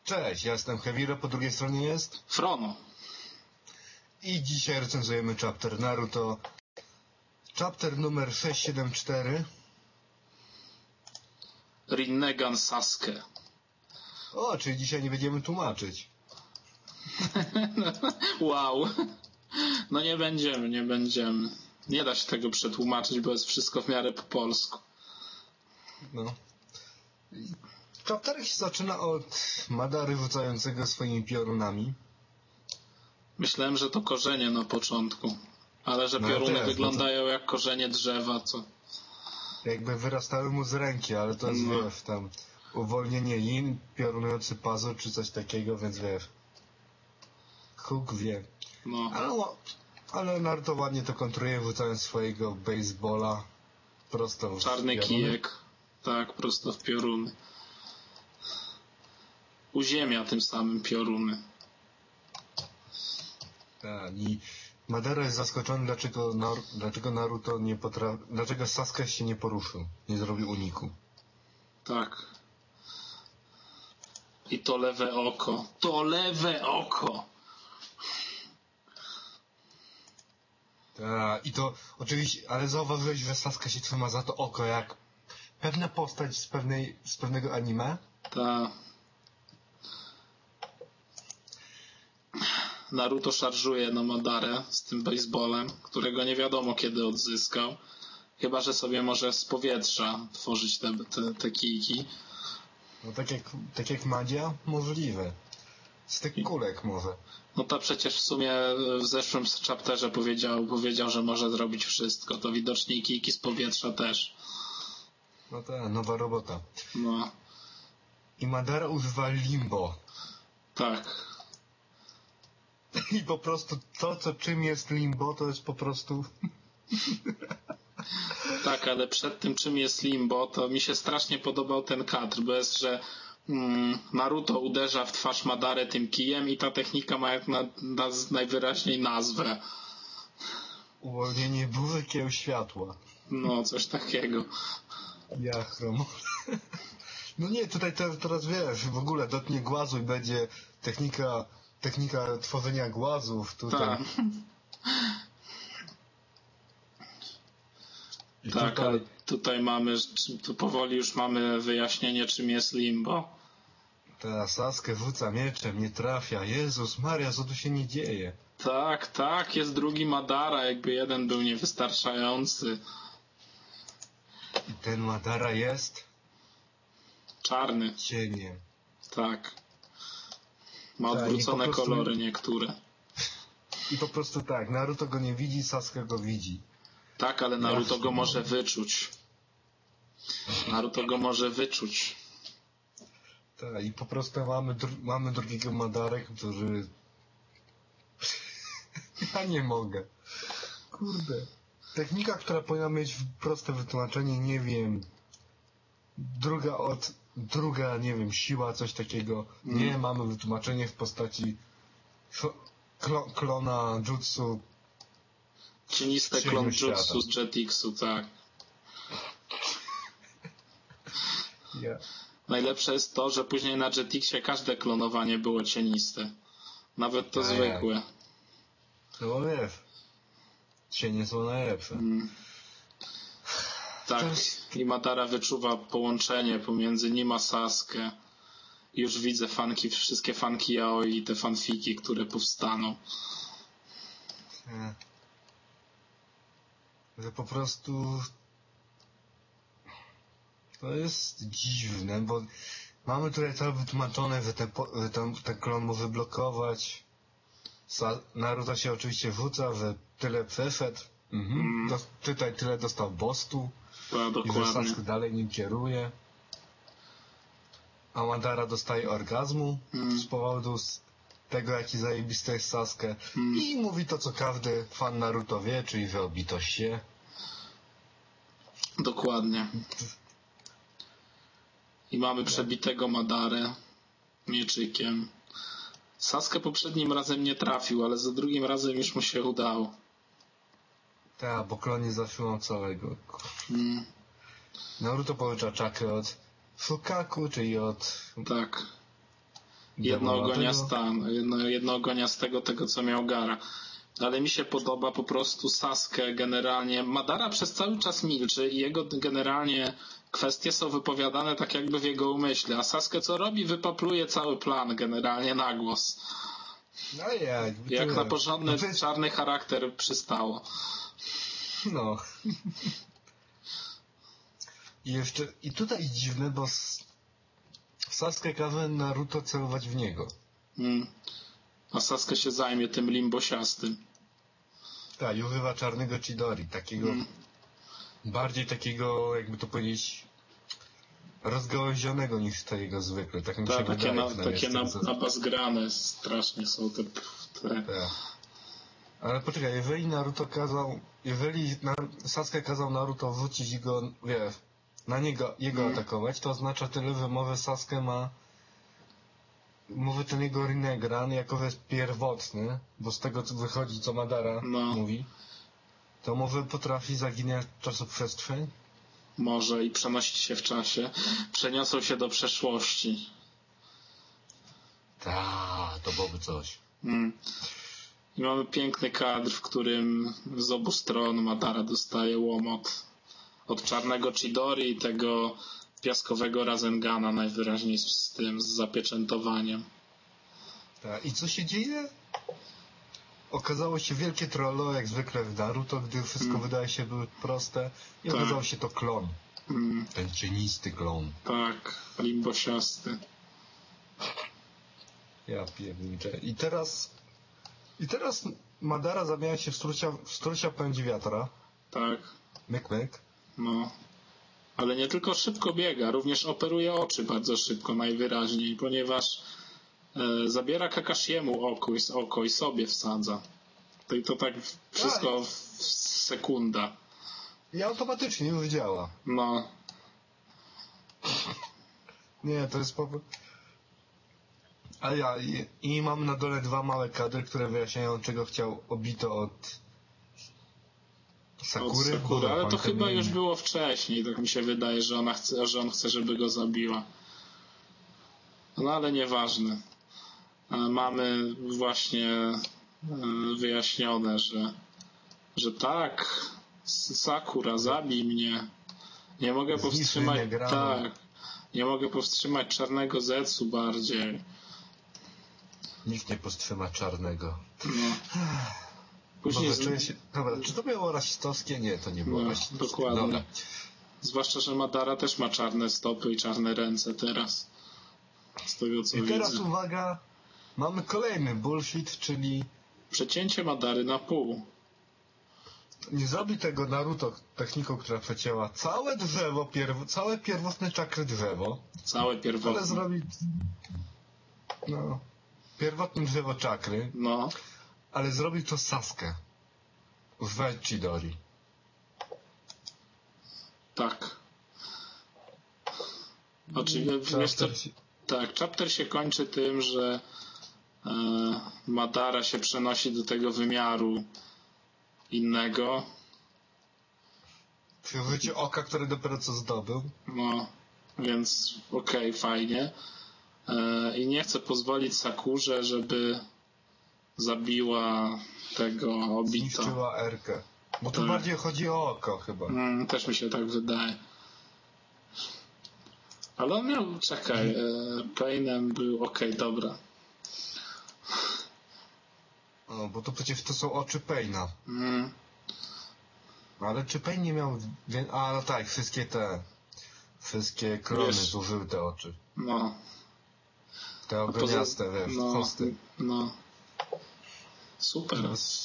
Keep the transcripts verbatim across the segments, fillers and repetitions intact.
Cześć, ja jestem Heaviro, po drugiej stronie jest Frono. I dzisiaj recenzujemy chapter Naruto. Chapter numer sześć siedem cztery. Rinnegan Sasuke. O, czyli dzisiaj nie będziemy tłumaczyć. Wow. No nie będziemy, nie będziemy. Nie da się tego przetłumaczyć, bo jest wszystko w miarę po polsku. No. Chapter się zaczyna od Madary rzucającego swoimi piorunami. Myślałem, że to korzenie na początku. Ale że No pioruny ja też, wyglądają no to... jak korzenie drzewa, co... Jakby wyrastały mu z ręki, ale to jest, no. wiesz, tam uwolnienie yin, piorunujący pazur, czy coś takiego, więc wiesz. Huk wie. No. Ale, ale Naruto ładnie to kontruje, wrzucając swojego baseballa prosto w Czarny pioruny. kijek. Tak, prosto w pioruny. Uziemia tym samym pioruny. Tak, i Madara jest zaskoczony, dlaczego, Nar dlaczego Naruto nie potrafi, dlaczego Sasuke się nie poruszył, nie zrobił uniku. Tak. I to lewe oko. To lewe oko! Tak, i to oczywiście, ale zauważyłeś, że Sasuke się trzyma za to oko jak pewna postać z, pewnej, z pewnego anime? Tak. Naruto szarżuje na Madarę z tym baseballem, którego nie wiadomo kiedy odzyskał. Chyba że sobie może z powietrza tworzyć te, te, te kijki. No tak jak, tak jak Madzia? Możliwe. Z tych kulek może. No to przecież w sumie w zeszłym chapterze powiedział, powiedział, że może zrobić wszystko. To widocznie kijki z powietrza też. No ta nowa robota. No. I Madara używa limbo. Tak. I po prostu to, co czym jest limbo, to jest po prostu... Tak, ale przed tym czym jest limbo, to mi się strasznie podobał ten kadr, bo jest, że mm, Naruto uderza w twarz Madarę tym kijem i ta technika ma jak na, na, najwyraźniej nazwę. Uwolnienie burzy kieł światła. No, coś takiego. Jachrom. No nie, tutaj te, teraz wiesz, w ogóle dotknie głazu i będzie technika, technika tworzenia głazów tutaj. Tak. I tak, tutaj... ale tutaj mamy, tu powoli już mamy wyjaśnienie, czym jest limbo. Ta Sasuke rzuca mieczem, nie trafia. Jezus Maria, co tu się nie dzieje? Tak, tak, jest drugi Madara, jakby jeden był niewystarczający. I ten Madara jest... Czarny. Cieniem. Tak. Ma tak, odwrócone prostu... kolory niektóre. I po prostu tak, Naruto go nie widzi, Sasuke go widzi. Tak, ale Naruto go może wyczuć. Naruto go może wyczuć. Tak, i po prostu mamy, dru mamy drugiego Madarę, który... Ja nie mogę. Kurde. Technika, która powinna mieć proste wytłumaczenie, nie wiem. Druga od... Druga, nie wiem, siła, coś takiego. Mm. Nie, mamy wytłumaczenie w postaci klo klona jutsu. Cieniste klon jutsu z Jetixu, tak. Yeah. Najlepsze jest to, że później na Jetixie każde klonowanie było cieniste. Nawet to A zwykłe. Jak. No bo wiesz, cienie są najlepsze. Mm. Tak, jest... i Madara wyczuwa połączenie pomiędzy nim a Sasuke. Już widzę fanki, wszystkie fanki yaoi i te fanfiki, które powstaną. Nie. Że po prostu to jest dziwne, bo mamy tutaj to wytłumaczone, że ten, że ten, ten klon może blokować. Naruto się oczywiście wrzuca, że tyle przeszedł. Mhm. Mm. Do, tutaj tyle dostał bostu. No, i że Sasuke dalej nim kieruje. A Madara dostaje orgazmu mm. z powodu tego, jaki zajebisty jest Sasuke. Mm. I mówi to, co każdy fan Naruto wie, czyli że obito się. Dokładnie. I mamy przebitego Madarę mieczykiem. Sasuke poprzednim razem nie trafił, ale za drugim razem już mu się udało. Tak, bo klon nie zatrzymał całego. Mm. Naruto pożycza czakrę od Fukaku, czyli od... Tak. jednoogoniasta, jedno, jednoogoniastego tego, co miał Gara. Ale mi się podoba po prostu Sasuke generalnie. Madara przez cały czas milczy i jego generalnie kwestie są wypowiadane tak jakby w jego umyśle. A Sasuke co robi? Wypapluje cały plan generalnie na głos. No jak? Jak na porządny no jest... czarny charakter przystało. No. I jeszcze, i tutaj dziwne, bo Sasuke każe Naruto celować w niego. Mm. A Sasuke się zajmie tym limbosiastym. Tak, i używa czarnego Chidori, takiego mm. bardziej takiego, jakby to powiedzieć, rozgałęzionego niż to jego zwykle. Tak mi Ta, się takie wydaje. Na, takie na, nabazgrane strasznie są te... te... Tak. Ale poczekaj, jeżeli Naruto kazał, jeżeli Sasuke kazał Naruto wrzucić i go, wiesz, na niego, jego mm. atakować, to oznacza tyle, że może Sasuke ma Mówię ten jego Rinnegan, jako że jest pierwotny, bo z tego co wychodzi, co Madara no. mówi, to może potrafi zaginać czasoprzestrzeń? Może i przenosić się w czasie. Przeniosą się do przeszłości. Tak, to byłoby coś. Mm. I mamy piękny kadr, w którym z obu stron Madara dostaje łomot od czarnego Chidori i tego piaskowego Razengana, najwyraźniej z tym, z zapieczętowaniem. Tak, i co się dzieje? Okazało się wielkie trollo, jak zwykle w Naruto, gdy wszystko mm. wydaje się było proste i tak. okazało się to klon. Mm. Ten cienisty klon. Tak, limbosiasty. Ja pierniczę. I teraz i teraz Madara zamienia się w strusia, w strusia pędzi wiatra. Tak. Myk, myk. No. Ale nie tylko szybko biega, również operuje oczy bardzo szybko, najwyraźniej, ponieważ e, zabiera Kakashiemu oko, oko i sobie wsadza. To i to tak wszystko w, w sekunda. I automatycznie już działa. No. Nie, to jest po prostu... A ja, i, i mam na dole dwa małe kadry, które wyjaśniają, czego chciał Obito od Sakury. Od Sakury, ale to chyba już było wcześniej, tak mi się wydaje, że ona chce, że on chce, żeby go zabiła. No ale nieważne. Mamy właśnie wyjaśnione, że że tak, Sakura, zabij mnie. Nie mogę powstrzymać, tak, nie mogę powstrzymać czarnego Zetsu bardziej. Nikt nie powstrzyma czarnego. No. Później z... się... Dobra, czy to było rasistowskie? Nie, to nie było no, rasistowskie. Dokładnie. Dobra. Zwłaszcza, że Madara też ma czarne stopy i czarne ręce teraz. Z tego co I widzę. teraz uwaga, mamy kolejny bullshit, czyli przecięcie Madary na pół. Nie zrobi tego Naruto techniką, która przecięła całe drzewo, pierw... całe pierwotne czakry drzewo. Całe pierwotne. Ale zrobi no, pierwotne drzewo czakry. No. Ale zrobił to Sasuke w Chidori. Tak. Oczywiście, wiesz co, się... tak, chapter się kończy tym, że e, Madara się przenosi do tego wymiaru innego. Przy użyciu oka, które dopiero co zdobył. No, więc okej, okay, fajnie. E, I nie chcę pozwolić Sakurze, żeby zabiła tego Obito. Zniszczyła Erkę. Bo tu tak. bardziej chodzi o oko chyba. Mm, też mi się tak wydaje. Ale on miał, czekaj, e, Painem był, okej, okay, dobra. No, bo to przecież to są oczy Paina. Mm. Ale czy Pain nie miał... A, no tak, wszystkie te... Wszystkie krony wiesz, zużyły te oczy. No. Te ogoniaste, wiesz, no, chwosty. No. Super.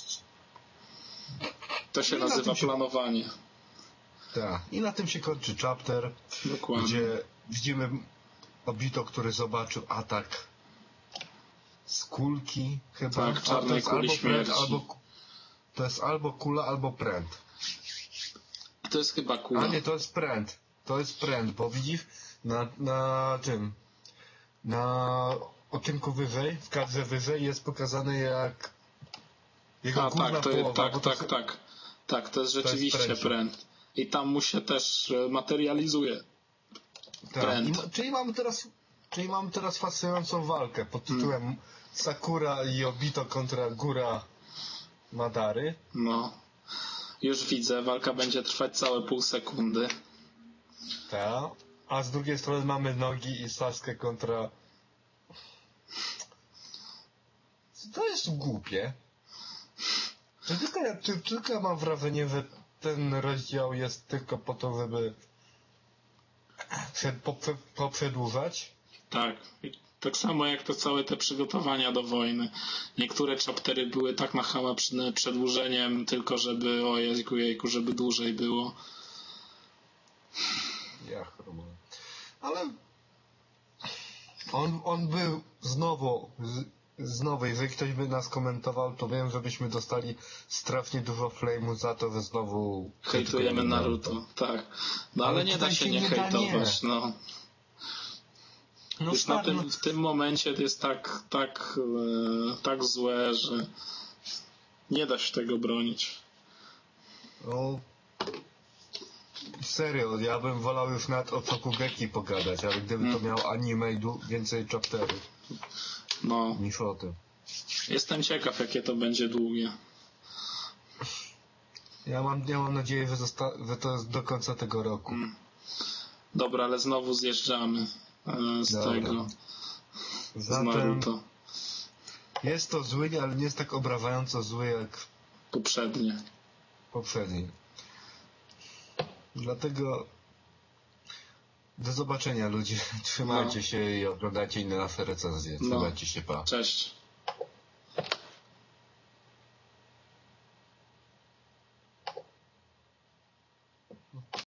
To się I nazywa się... planowanie. Tak. I na tym się kończy chapter. Dokładnie. Gdzie widzimy Obito, który zobaczył atak z kulki chyba. Tak, czarnej kuli śmierci. Albo, to jest albo kula, albo pręt. To jest chyba kula. A nie, to jest pręt. To jest pręt, bo widzisz na, na tym na odcinku wyżej, w kadrze wyżej jest pokazane jak jego A, górna tak, to połowa. tak, tak, to, tak. Tak, to jest rzeczywiście to jest pręt. I tam mu się też materializuje tak. pręt. I, czyli mamy teraz Czyli mam teraz fascynującą walkę pod tytułem hmm. Sakura i Obito kontra Gura Madary. No. Już widzę, walka będzie trwać całe pół sekundy. Tak. A z drugiej strony mamy Nogi i Sasuke kontra... To jest głupie. Czy tylko ja, czy, tylko ja mam wrażenie, że ten rozdział jest tylko po to, żeby poprzedłużać? Tak. Tak samo jak to całe te przygotowania do wojny. Niektóre chaptery były tak na chama przedłużeniem, tylko żeby, o jejku, jejku, żeby dłużej było. Ja chyba. Ale on, on był znowu, z, znowu, jeżeli ktoś by nas komentował, to wiem, żebyśmy dostali strasznie dużo flame'u za to, że znowu hejtujemy Naruto. Naruto. Tak. No ale, ale nie da się nie hejtować, nie. no. No już na tym, w tym momencie to jest tak, tak, e, tak złe, że nie da się tego bronić. No, serio, ja bym wolał już nawet o Tokugeki pogadać, ale gdyby hmm. to miał anime i więcej chapterów no. niż o tym. Jestem ciekaw, jakie to będzie długie. Ja mam, ja mam nadzieję, że, zosta- że to jest do końca tego roku. Hmm. Dobra, ale znowu zjeżdżamy z Dobra. tego z Naruto. Jest to zły, ale nie jest tak obrażająco zły jak poprzednie. Poprzednie. Dlatego do zobaczenia ludzie. Trzymajcie no. się i oglądajcie inne nasze recenzje. Trzymajcie no. się, pa. Cześć.